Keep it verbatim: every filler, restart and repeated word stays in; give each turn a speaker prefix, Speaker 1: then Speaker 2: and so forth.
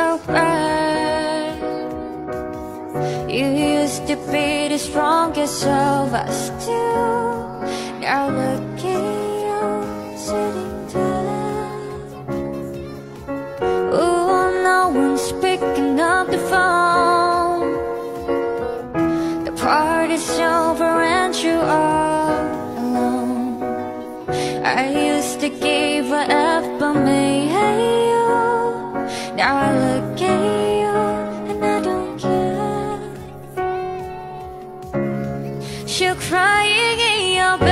Speaker 1: so bad. You used to be the strongest of us two. Now look at you sitting there. Ooh, no one's picking up the phone. The party's over and you are alone. I used to give a F but me, hey you. Now I look at you and I don't care. You're crying in your bed.